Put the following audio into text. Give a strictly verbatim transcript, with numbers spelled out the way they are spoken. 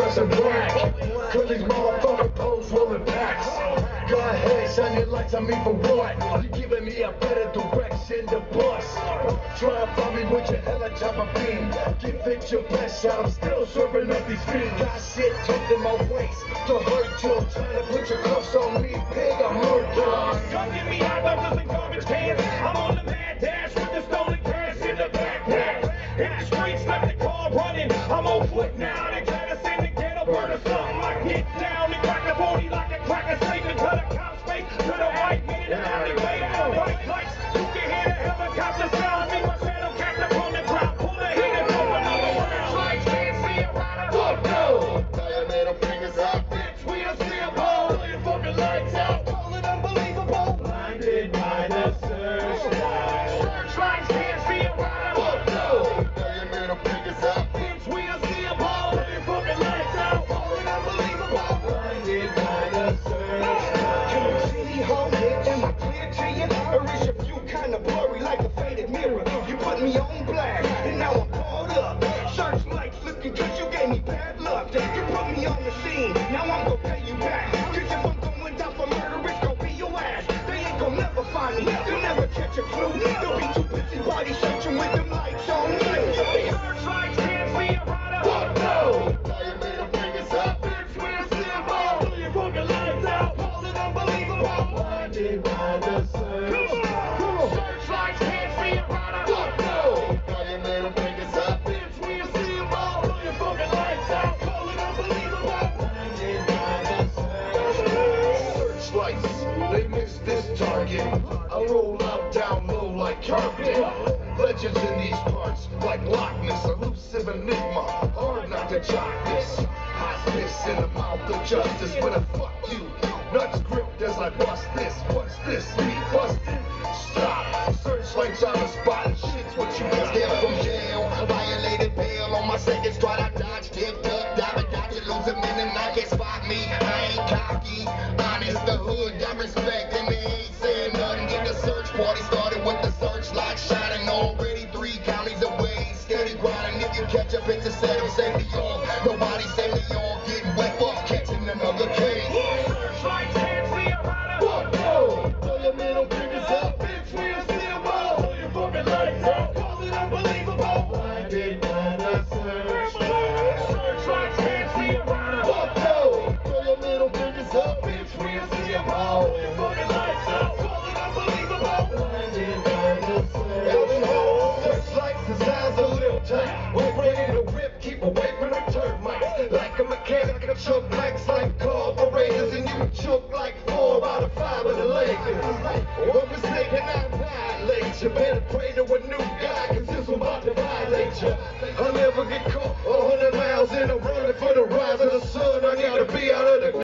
flash and black. Cause these motherfucking poles rolling packs. Go ahead, shine your lights on me for what? You giving me a better direction to bust. Try and find me with your hella chopper beam. Give it your best shot, I'm still serving up these fiends. Got shit tucked in my waist to hurt you. Trying to put your cuffs on me, pig, I'm hurt you. Come get me hot dogs and garbage cans. I'm on the mad dash with the stolen cash in the backpack. Hit the streets, left the car running. I'm on foot now, they try to send the ghetto bird or something. I get down and crack a forty like a cracker safe and cut a cop's face to the right, me in the alleyway. White lights, you can hear the helicopter sound. Me, my shadow cast up on the ground. Pull the heat and throw another round. Lights can't see a rider. Fuck no! Tell your little fingers up, bitch, we'll see a ball. Pull your fucking lights out. Call it unbelievable. Blinded by the searchlight. Searchlights can't see a rider. Fuck no! Tell your little fingers up, bitch, we'll see a ball. Pull your fucking lights out. Call it unbelievable. Blinded by the searchlight. Can you see how lit? Am I clear to you? Or is your view kind of blurry like a faded mirror? You put me on blast, and now I'm caught up. Searchlights looking good, you gave me bad luck. You put me on the scene, now I'm gonna pay you back. Cause if I'm going down for murder, it's gonna be your ass. They ain't gonna never find me, they'll never catch a clue. They'll be too busy body searching with them lights on you. Searchlights can't see a rider. Fuck no! Tell your little fingers up, bitch, we'll see a ball. Pull your fucking lights out, call it unbelievable. Blinded by the searchlight. Searchlights can't see a rider. Fuck no! Tell your little fingers up, bitch, we'll see a ball. Pull your fucking lights out, call it unbelievable. Blinded by the searchlight. Searchlights, they missed this target. I roll out down low like Carpet. Legends in these parts, like Loch Ness, elusive enigma. Hard not to jock this. Hospice in the mouth of justice with a fuck you. Nuts gripped as I bust this. What's this? Me busted? Stop. Searchlights on the spot and shit's what you got. Step from jail, violated bail on my second stride. I dodged, dipped up, dive and dodge it, lose a minute, I can't spot me. I ain't cocky, honest, the hood got respect, and they ain't saying nothing. Get the search party started with the searchlight shining. Already three counties away, steady grinding. If you catch up, it's a set of safety on. Nobody safety on, getting wet for catching another case. Searchlights can't see a rider. Fuck no! Throw your middle fingers up, bitch, we'll see a ball. Pull your fucking lights out, call it unbelievable. Blinded by the searchlight. Searchlights can't see a rider. Fuck no! Throw your middle fingers up, bitch, we'll see a ball. Pull your fucking lights out, call it unbelievable. Blinded by the searchlight. Searchlights the size of lip tight. We're ready to rip, keep away from the termites. Like a mechanic, I choke blanks like carburetors, and you choke like four out of five of the Lakers. One mistake and I annihilate you. Better pray to a new guy, cause this one about to violate you. I'll never get caught.